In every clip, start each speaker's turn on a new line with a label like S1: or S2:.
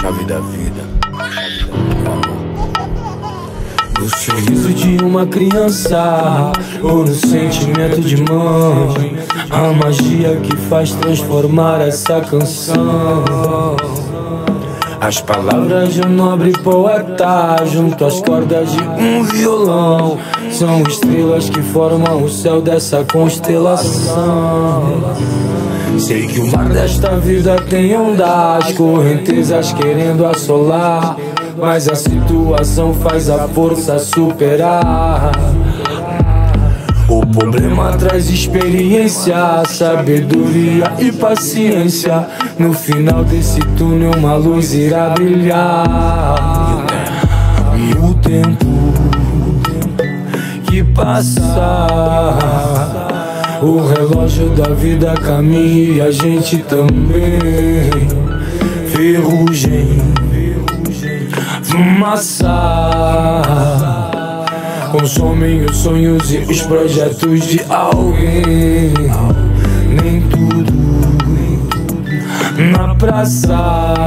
S1: chave da vida.
S2: No sorriso de uma criança, ou no sentimento de mãe, a magia que faz transformar essa canção. As palavras de um nobre poeta, junto às cordas de um violão, são estrelas que formam o céu dessa constelação. Sei que o mar desta vida tem ondas, correntezas querendo assolar, mas a situação faz a força superar. O problema traz experiência, sabedoria e paciência. No final desse túnel uma luz irá brilhar. E o tempo que passa, o relógio da vida caminha e a gente também. Ferrugem, fumaça, consomem os sonhos e os projetos de alguém. Nem tudo na praça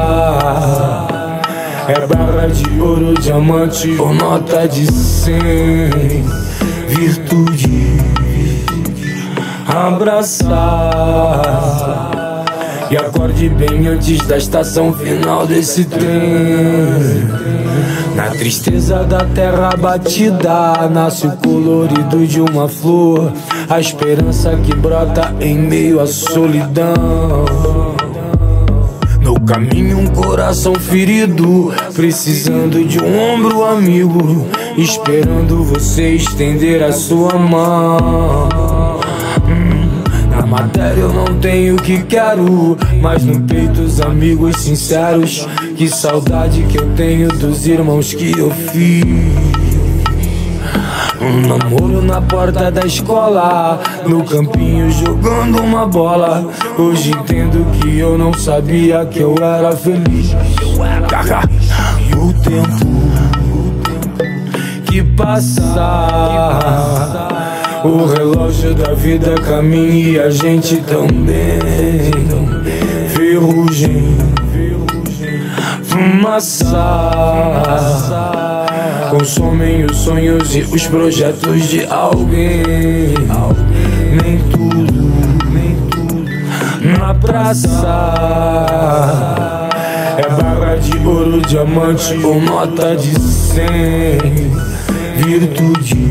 S2: é barra de ouro, diamante ou nota de 100. Virtude abraçar e acorde bem antes da estação final desse trem. Na tristeza da terra batida nasce o colorido de uma flor, a esperança que brota em meio à solidão. No caminho um coração ferido, precisando de um ombro amigo, esperando você estender a sua mão. Na matéria eu não tenho o que quero, mas no peito os amigos sinceros. Que saudade que eu tenho dos irmãos que eu fiz. Um namoro na porta da escola, no campinho jogando uma bola. Hoje entendo que eu não sabia que eu era feliz. E o tempo que passa, o relógio da vida caminha e a gente também. Ferrugem, fumaça, consomem os sonhos e os projetos de alguém. Nem tudo na praça é barra de ouro, diamante ou nota de 100. Virtude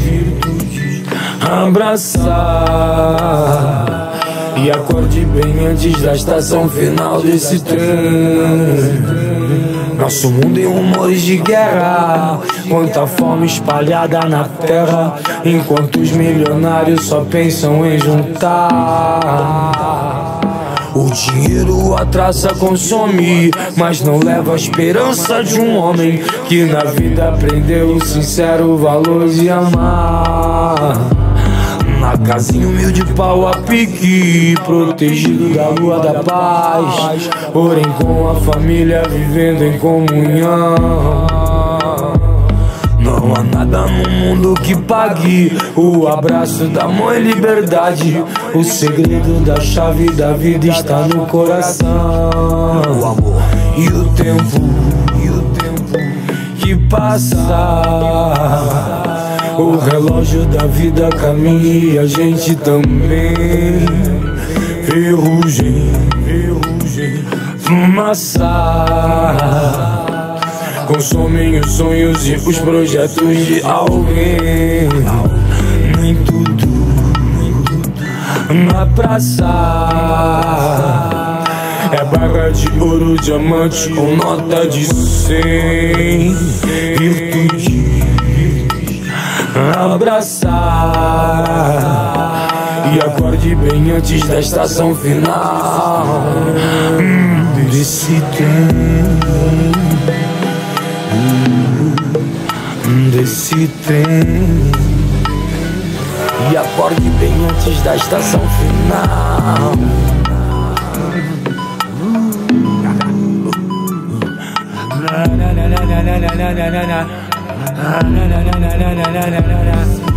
S2: abraçar e acorde bem antes da estação final desse trem. Nosso mundo em rumores de guerra, quanta fome espalhada na terra, enquanto os milionários só pensam em juntar. O dinheiro a traça consome, mas não leva a esperança de um homem que na vida aprendeu o sincero valor de amar. Na casinha humilde pau a pique, protegido da lua da paz, porém com a família vivendo em comunhão. Não há nada no mundo que pague o abraço da mãe liberdade. O segredo da chave da vida está no coração. O amor e o tempo que passa, o relógio da vida caminha e a gente também. Ferrugem, fumaça, consomem os sonhos e os projetos de alguém. Nem tudo na praça é barra de ouro, diamante ou nota de 100. Virtude abraçar e acorde bem antes da estação final desse trem. Desse trem. E acorde bem antes da estação final. Na na na na na na na na na na na na na na na na na na.